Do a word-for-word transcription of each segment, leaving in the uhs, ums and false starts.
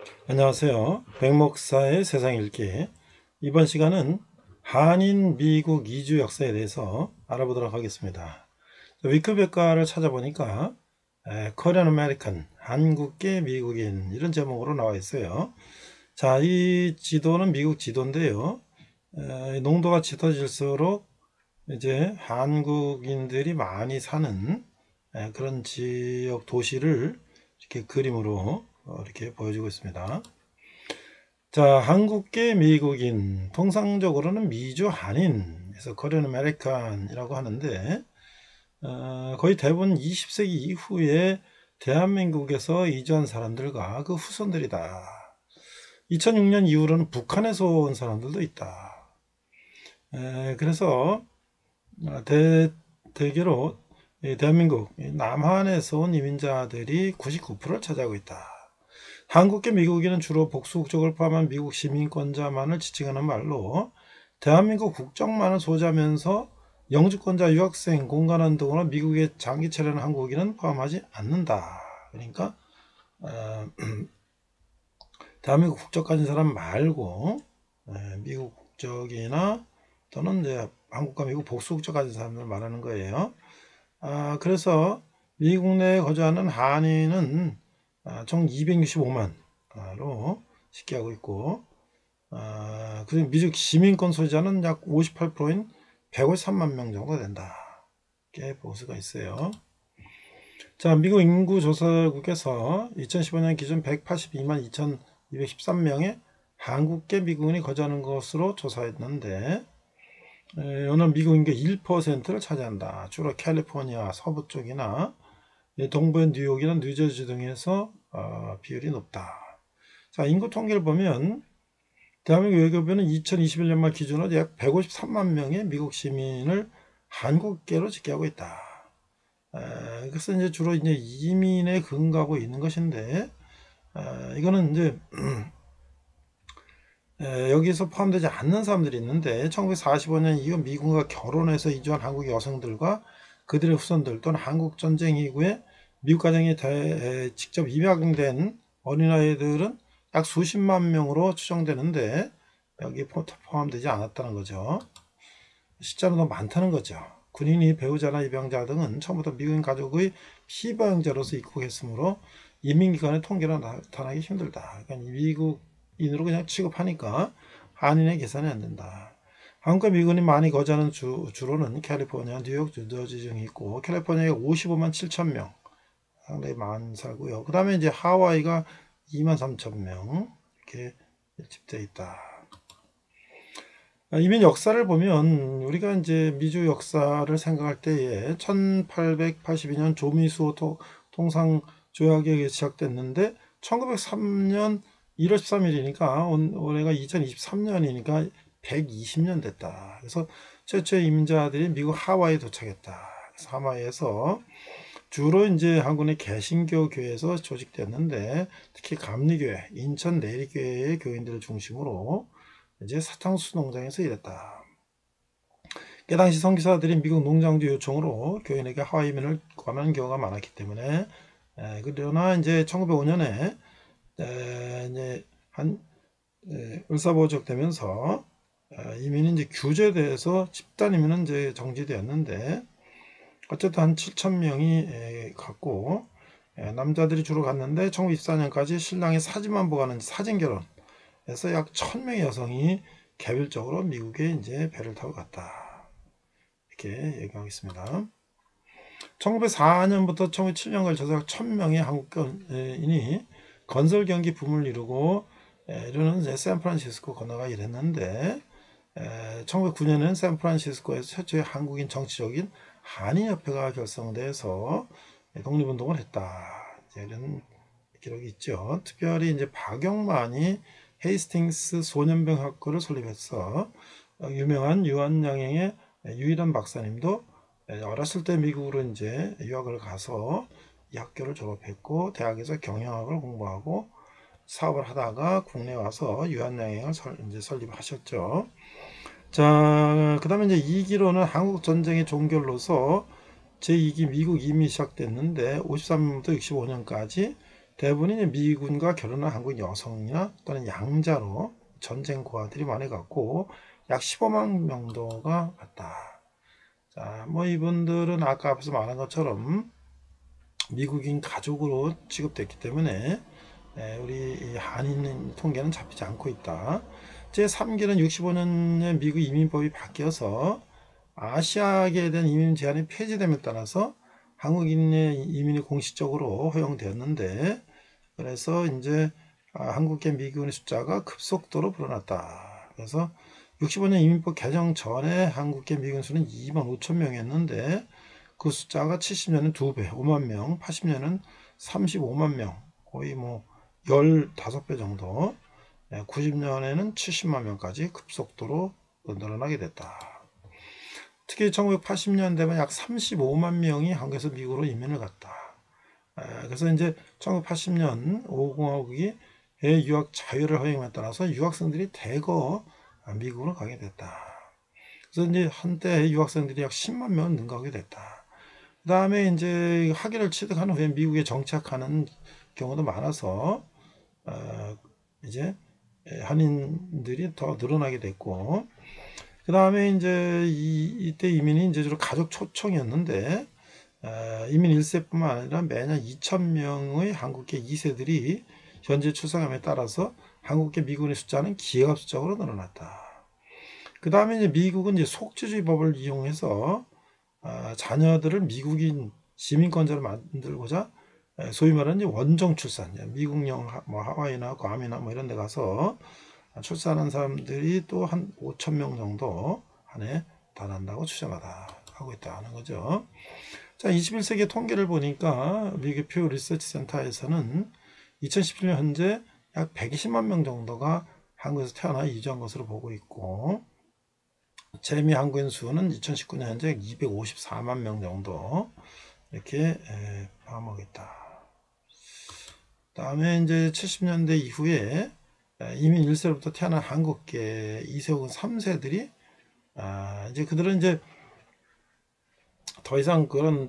안녕하세요. 백목사의 세상 읽기. 이번 시간은 한인 미국 이주 역사에 대해서 알아보도록 하겠습니다. 위키백과를 찾아보니까 코리안 아메리칸, 한국계 미국인 이런 제목으로 나와 있어요. 자, 이 지도는 미국 지도인데요. 에, 농도가 짙어질수록 이제 한국인들이 많이 사는 에, 그런 지역 도시를 이렇게 그림으로 어, 이렇게 보여주고 있습니다. 자, 한국계 미국인, 통상적으로는 미주 한인에서 코리안 아메리칸이라고 하는데 어, 거의 대부분 이십 세기 이후에 대한민국에서 이주한 사람들과 그 후손들이다. 이천육 년 이후로는 북한에서 온 사람들도 있다. 에, 그래서 대, 대개로 대한민국 남한에서 온 이민자들이 구십구 퍼센트를 차지하고 있다. 한국계 미국인은 주로 복수국적을 포함한 미국 시민권자만을 지칭하는 말로 대한민국 국적만을 소지하면서 영주권자, 유학생, 공간원 등으로 미국에 장기 체류하는 한국인은 포함하지 않는다. 그러니까 어, 대한민국 국적 가진 사람 말고 에, 미국 국적이나 또는 이제 한국과 미국 복수국적 가진 사람들 말하는 거예요. 아, 그래서 미국 내에 거주하는 한인은 아, 총 이백육십오만로 식기하고 있고, 아, 그리고 미국 시민권 소유자는 약 오십팔 퍼센트인 백오십삼만 명 정도 된다. 이렇게 볼 수가 있어요. 자, 미국 인구조사국에서 이천십오 년 기준 백팔십이만 이천이백십삼 명의 한국계 미국인이 거주하는 것으로 조사했는데, 에, 오늘 미국 인구 일 퍼센트를 차지한다. 주로 캘리포니아 서부 쪽이나 동부의 뉴욕이나 뉴저지 등에서 어, 비율이 높다. 자, 인구 통계를 보면 대한민국 외교부는 이천이십일 년 말 기준으로 약 백오십삼만 명의 미국 시민을 한국계로 집계하고 있다. 에, 그래서 이제 주로 이제 이민에 근거하고 있는 것인데, 에, 이거는 이제 에, 여기서 포함되지 않는 사람들이 있는데, 천구백사십오 년 이후 미국과 결혼해서 이주한 한국 여성들과 그들의 후손들 또는 한국전쟁 이후에 미국 가정에 대, 직접 입양된 어린아이들은 약 수십만 명으로 추정되는데 여기 포함되지 않았다는 거죠. 숫자는 더 많다는 거죠. 군인이 배우자나 입양자 등은 처음부터 미국인 가족의 피부양자로서 입국했으므로 이민기관의 통계로 나타나기 힘들다. 그러니까 미국인으로 그냥 취급하니까 한인의 계산이 안 된다. 한국과 미국인이 많이 거주하는 주, 주로는 캘리포니아, 뉴욕, 뉴저지 등이 있고, 캘리포니아에 오십오만 칠천 명 상당히 많이 살고요. 그 다음에 이제 하와이가 이만 삼천 명 이렇게 밀집되어 있다. 이민 역사를 보면 우리가 이제 미주 역사를 생각할 때에 천팔백팔십이 년 조미수 통상조약이 시작됐는데 천구백삼 년 일월 십삼일이니까 올해가 이천이십삼 년이니까 백이십 년 됐다. 그래서 최초의 이민자들이 미국 하와이에 도착했다. 그래서 하와이에서 주로 이제 한국의 개신교 교회에서 조직됐는데 특히 감리교회, 인천 내리교회의 교인들을 중심으로 이제 사탕수 농장에서 일했다. 그 당시 선교사들이 미국 농장주 요청으로 교인에게 하와이 이민을 구하는 경우가 많았기 때문에 에, 그러나 이제 천구백오 년에 에, 이제 한 에, 을사보적되면서 이민이 이제 규제돼서 집단 이민은 이제 정지되었는데 어쨌든 한 칠천 명이 갔고 남자들이 주로 갔는데 천구백이십사 년까지 신랑의 사진만 보고하는 사진 결혼에서 약 천 명의 여성이 개별적으로 미국에 이제 배를 타고 갔다. 이렇게 얘기하겠습니다. 천구백사 년부터 천구백칠 년까지 저작 천 명의 한국인이 건설 경기 붐을 이루고 이르는 샌프란시스코 건너가 일했는데 천구백구 년에는 샌프란시스코에서 최초의 한국인 정치적인 한인협회가 결성돼서 독립운동을 했다. 이런 기록이 있죠. 특별히 이제 박영만이 헤이스팅스 소년병 학교를 설립해서 유명한 유한양행의 유일한 박사님도 어렸을 때 미국으로 이제 유학을 가서 이 학교를 졸업했고 대학에서 경영학을 공부하고 사업을 하다가 국내에 와서 유한양행을 설, 이제 설립하셨죠. 자, 그 다음에 이제 이 기로는 한국전쟁의 종결로서 제이 기 미국 이민이 시작됐는데 오십삼 년부터 육십오 년까지 대부분이 이제 미군과 결혼한 한국 여성이나 또는 양자로 전쟁 고아들이 많이 갔고 약 십오만 명 정도가 갔다. 자, 뭐 이분들은 아까 앞에서 말한 것처럼 미국인 가족으로 취급됐기 때문에 우리 한인 통계는 잡히지 않고 있다. 제삼 기는 육십오 년에 미국 이민법이 바뀌어서 아시아계에 대한 이민 제한이 폐지됨에 따라서 한국인의 이민이 공식적으로 허용되었는데, 그래서 이제 한국계 미국인의 숫자가 급속도로 불어났다. 그래서 육십오 년 이민법 개정 전에 한국계 미국인 수는 이만 오천 명이었는데 그 숫자가 칠십 년은 두 배, 오만 명, 팔십 년은 삼십오만 명, 거의 뭐 십오 배 정도, 구십 년에는 칠십만 명까지 급속도로 늘어나게 됐다. 특히 천구백팔십 년대면 약 삼십오만 명이 한국에서 미국으로 이민을 갔다. 그래서 이제 천구백팔십 년 오공화국이 유학 자유를 허용에 따라서 유학생들이 대거 미국으로 가게 됐다. 그래서 이제 한때 유학생들이 약 십만 명은 능가하게 됐다. 그 다음에 이제 학위를 취득한 후에 미국에 정착하는 경우도 많아서 어 이제 한인들이 더 늘어나게 됐고, 그 다음에 이제 이, 이때 이민이 이제 주로 가족 초청이었는데, 어, 이민 일 세뿐만 아니라 매년 이천 명의 한국계 이 세들이 현재 출생함에 따라서 한국계 미국인의 숫자는 기하급수적으로 늘어났다. 그 다음에 이제 미국은 이제 속주주의법을 이용해서 어, 자녀들을 미국인 시민권자로 만들고자 소위 말하는 원정 출산, 미국령 뭐 하와이나 괌이나 뭐 이런 데 가서 출산한 사람들이 또 한 오천 명 정도 한 해 달한다고 추정하다 하고 있다는 거죠. 자, 이십일 세기 통계를 보니까 미국 퓨 리서치 센터에서는 이천십칠 년 현재 약 백이십만 명 정도가 한국에서 태어나 이주한 것으로 보고 있고, 재미 한국인 수는 이천십구 년 현재 이백오십사만 명 정도 이렇게 파악하고 있다. 다음에 이제 칠십 년대 이후에 이민 일 세로부터 태어난 한국계 이 세 혹은 삼 세들이 아 이제 그들은 이제 더 이상 그런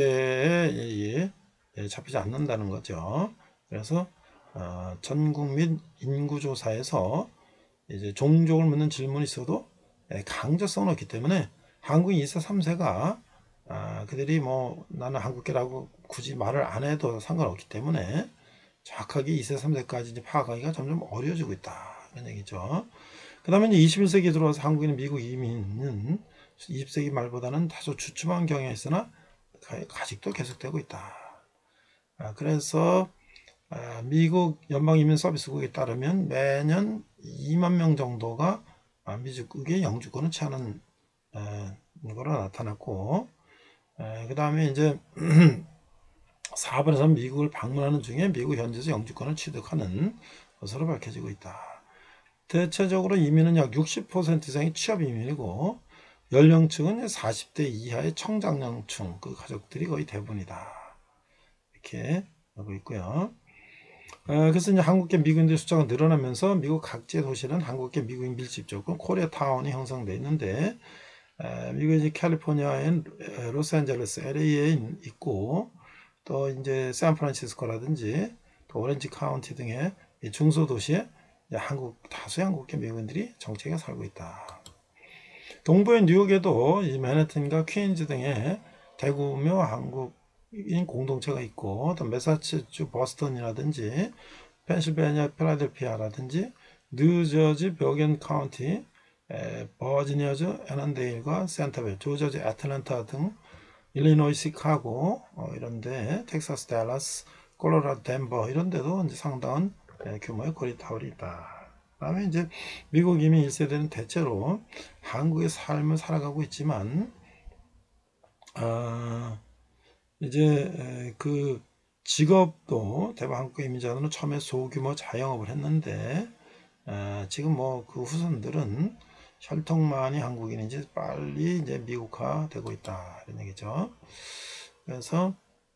통계에 잡히지 않는다는 거죠. 그래서 어, 전국민 인구조사에서 이제 종족을 묻는 질문이 있어도 강제성은 없기 때문에 한국인 이 세 삼 세가 아, 그들이 뭐 나는 한국계라고 굳이 말을 안 해도 상관없기 때문에 정확하게 이 세 삼 세까지 이제 파악하기가 점점 어려워지고 있다, 이런 얘기죠. 그 다음에 이제 이십일 세기에 들어와서 한국인 미국 이민은 이십 세기 말보다는 다소 주춤한 경향이 있으나 아직도 계속되고 있다. 아, 그래서 아, 미국 연방이민서비스국에 따르면 매년 이만 명 정도가 아, 미국의 영주권을 취하는 거로 나타났고, 그 다음에 이제 사 번에서 미국을 방문하는 중에 미국 현지에서 영주권을 취득하는 것으로 밝혀지고 있다. 대체적으로 이민은 약 육십 퍼센트 이상이 취업 이민이고, 연령층은 사십 대 이하의 청장년층, 그 가족들이 거의 대부분이다. 이렇게 하고 있고요. 어, 그래서 이제 한국계 미국인들 숫자가 늘어나면서 미국 각지의 도시는 한국계 미국인 밀집적으로 코리아타운이 형성되어 있는데, 에, 미국 이제 캘리포니아엔 로스앤젤레스 엘에이에 있고, 또 이제 샌프란시스코라든지 또 오렌지 카운티 등의 중소도시에 한국 다수의 한국계 미국인들이 정착해 살고 있다. 동부의 뉴욕에도 이 맨해튼과 퀸즈 등의 대규모 한국인 공동체가 있고, 또 매사추세츠 버스턴이라든지 펜실베니아 필라델피아라든지 뉴저지 버겐 카운티, 에, 버지니아주 애넌데일과 센터벨, 조저지 애틀랜타 등 일리노이 시카고 어, 이런데 텍사스 댈러스, 콜로라도 덴버 이런데도 이제 상당한 에, 규모의 고리타운이 있다. 그다음에 이제 미국 이민 일 세대는 대체로 한국의 삶을 살아가고 있지만, 어, 이제 에, 그 직업도 대부분 한국 이민자들은 처음에 소규모 자영업을 했는데, 에, 지금 뭐 그 후손들은 혈통만이 한국인인지 빨리 이제 미국화 되고 있다, 이런 얘기죠. 그래서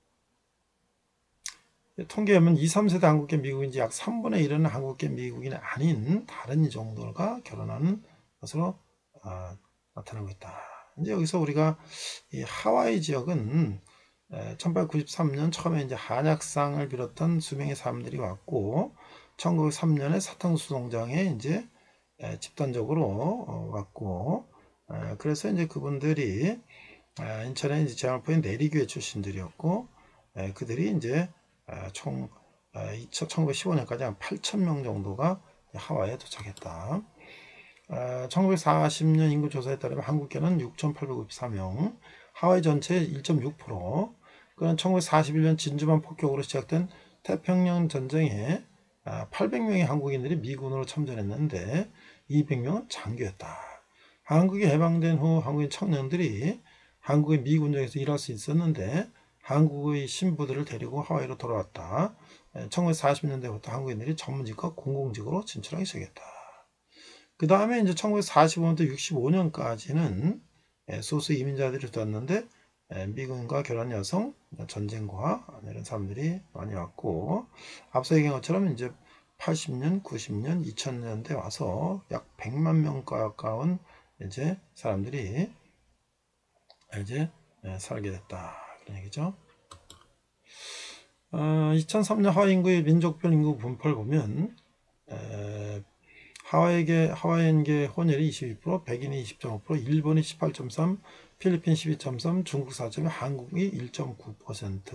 통계에 보면 이, 삼 세대 한국계 미국인지 약 삼분의 일은 한국계 미국인이 아닌 다른 이종들과 결혼하는 것으로 어, 나타나고 있다. 이제 여기서 우리가 이 하와이 지역은 천팔백구십삼 년 처음에 이제 한약상을 비롯한 수명의 사람들이 왔고, 천구백삼 년에 사탕수수 농장에 이제 집단적으로 왔고, 그래서 이제 그분들이 인천의 이제 제왕포의 내리교회 출신들이었고, 그들이 이제 총 천구백십오 년까지 한 팔천 명 정도가 하와이에 도착했다. 천구백사십 년 인구조사에 따르면 한국계는 육천팔백오십사 명, 하와이 전체의 일 점 육 퍼센트, 그건 천구백사십일 년 진주만 폭격으로 시작된 태평양 전쟁에 팔백 명의 한국인들이 미군으로 참전했는데 이백 명은 장교였다. 한국이 해방된 후 한국인 청년들이 한국의 미 군정에서 일할 수 있었는데 한국의 신부들을 데리고 하와이로 돌아왔다. 천구백사십 년대부터 한국인들이 전문직과 공공직으로 진출하기 시작했다. 그 다음에 이제 천구백사십오 년부터 육십오 년까지는 소수 이민자들이 들어왔는데 미군과 결혼 여성, 전쟁과 이런 사람들이 많이 왔고, 앞서 얘기한 것처럼 이제 팔십 년, 구십 년, 이천 년대 와서 약 백만 명 가까운 이제 사람들이 이제 살게 됐다. 그런 얘기죠. 어, 이천삼 년 하와이 인구의 민족별 인구 분포를 보면 에, 하와이계, 하와이인계 혼혈이 이십이 퍼센트, 백인이 이십 점 오 퍼센트, 일본이 십팔 점 삼 퍼센트, 필리핀 십이 점 삼 퍼센트, 중국 사 점 이 퍼센트, 한국이 일 점 구 퍼센트.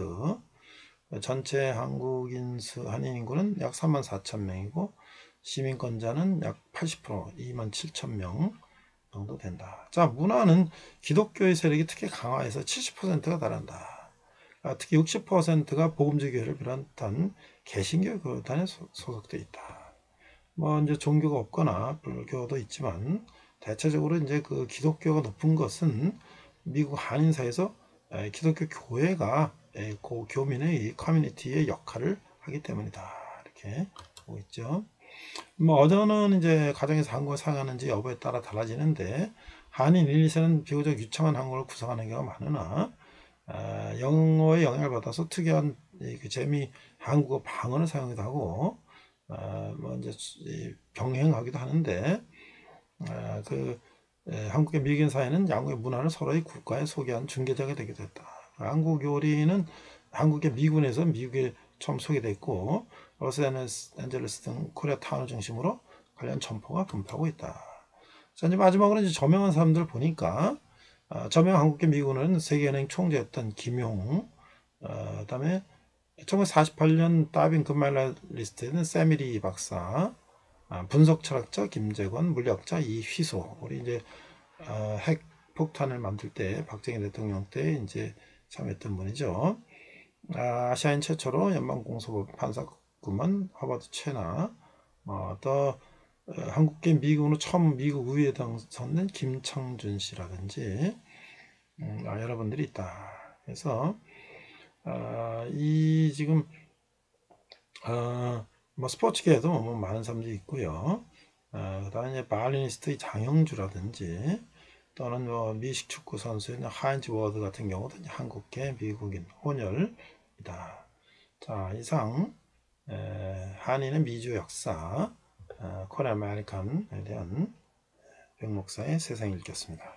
전체 한국인 수, 한인 인구는 약 삼만 사천 명이고 시민권자는 약 팔십 퍼센트, 이만 칠천 명 정도 된다. 자, 문화는 기독교의 세력이 특히 강화해서 칠십 퍼센트가 달한다. 특히 육십 퍼센트가 복음주교회를 비롯한 개신교 교단에 소속되어 있다. 뭐 이제 종교가 없거나 불교도 있지만 대체적으로 이제 그 기독교가 높은 것은 미국 한인 사회에서 기독교 교회가 그 교민의 커뮤니티의 역할을 하기 때문이다. 이렇게 보고 있죠. 뭐 어느 이제 가정에서 한국어를 사용하는지 여부에 따라 달라지는데 한인 일, 이 세는 비교적 유창한 한국어를 구사하는 경우가 많으나 아, 영어의 영향을 받아서 특이한 그 재미 한국어 방언을 사용하기도 하고 아, 뭐 이제 병행하기도 하는데 아, 그 에, 한국의 미국인 사회는 양국의 문화를 서로의 국가에 소개한 중개자가 되기도 했다. 한국 요리는 한국의 미군에서 미국에 처음 소개됐고 로스앤젤레스 등 코리아타운을 중심으로 관련 점포가 분포하고 있다. 자, 이제 마지막으로 이제 저명한 사람들 보니까 어, 저명 한국계 미군은 세계은행 총재였던 김용, 어, 그다음에 천구백사십팔 년 다이빙 금메달리스트는 세미리 박사, 어, 분석 철학자 김재권, 물리학자 이휘소. 우리 이제 어, 핵 폭탄을 만들 때 박정희 대통령 때 이제 참여했던 분이죠. 아, 아시아인 최초로 연방공소법 판사구만 허버드 최나, 어, 또 어, 한국계 미군으로 처음 미국 의회에 당선된 김창준 씨라든지 음, 아, 여러분들이 있다. 그래서 아, 이 지금 어, 뭐 스포츠계에도 뭐 많은 사람들이 있고요. 어, 그다음에 이제 바이올리니스트의 장영주라든지 또는 뭐 미식 축구 선수인 하인즈 워드 같은 경우도 한국계 미국인 혼혈이다. 자, 이상 에, 한인의 미주 역사, 어, 코리안 아메리칸에 대한 백 목사의 세상 읽겠습니다.